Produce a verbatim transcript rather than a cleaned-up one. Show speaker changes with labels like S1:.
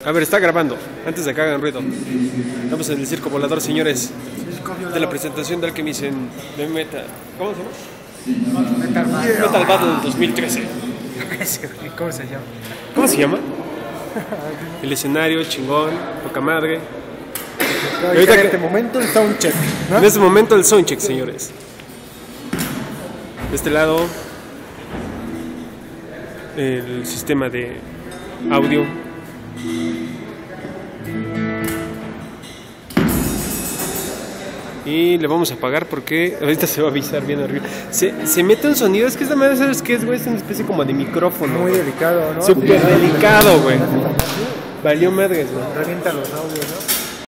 S1: A ver, está grabando, antes de que hagan ruido. Estamos en el circo volador, señores. De la presentación de Alchemist en de Meta. ¿Cómo se llama?
S2: Metal Battle.
S1: Metal Battle del dos mil trece.
S2: ¿Cómo se llama?
S1: ¿Cómo se llama? El escenario, chingón, poca madre.
S2: Ahorita en este momento el soundcheck, ¿no?
S1: En este momento el soundcheck, señores. De este lado, el sistema de audio. Y le vamos a apagar porque ahorita se va a avisar bien arriba. Se, se mete un sonido, es que esta madre, ¿sabes qué es, güey? Es una especie como de micrófono.
S2: Muy delicado, ¿no?
S1: Súper delicado, güey. Valió madres, güey.
S2: Revienta los audios, ¿no?